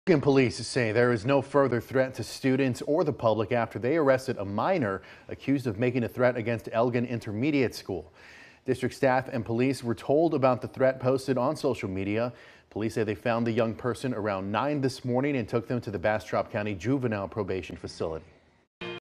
Elgin Police say there is no further threat to students or the public after they arrested a minor accused of making a threat against Elgin Intermediate School. District staff and police were told about the threat posted on social media. Police say they found the young person around 9 this morning and took them to the Bastrop County Juvenile Probation Facility.